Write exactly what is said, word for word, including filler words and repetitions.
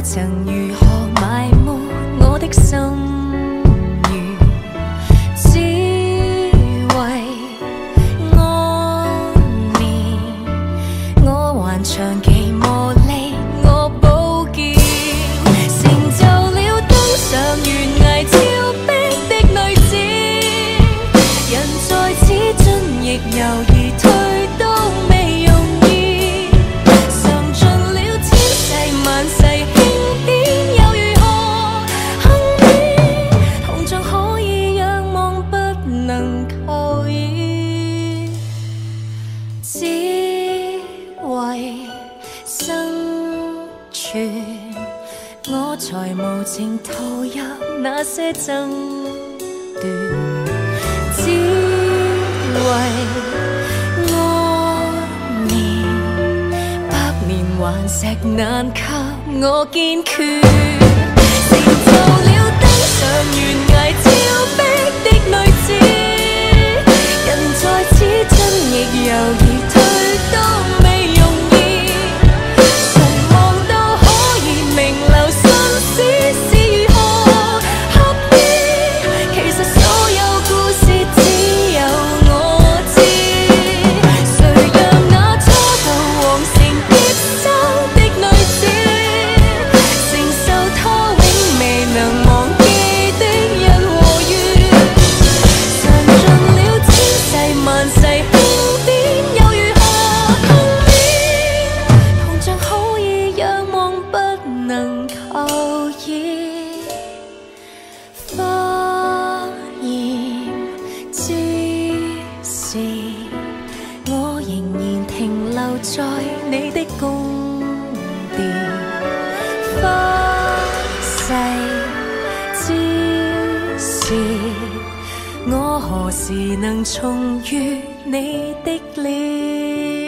曾如何埋沒我的心願，只為安眠。我還長期磨礪我寶劍，成就了登上懸崖峭壁的女子。人在此進亦猶豫，退都未容易。嘗盡了千世萬世輕點，又如何幸免？銅像可以仰望，不能求驗，只為生存，我才無情投入那些爭奪，只為安眠。百年頑石難給我堅決，成就了登上懸崖峭壁的女子。人在此進亦猶豫，退都未容易。誰望到可以名留青史是如何合意？其實所有故事只有我知。誰讓那初到皇城必爭的女子，承受她永未能忘記的日和月？嘗盡了千世萬世輕點，又如何幸免？銅像可以仰望，不能求驗。花艷之時，我仍然停留在你的宮殿。花逝之時，我何時能重遇你的臉？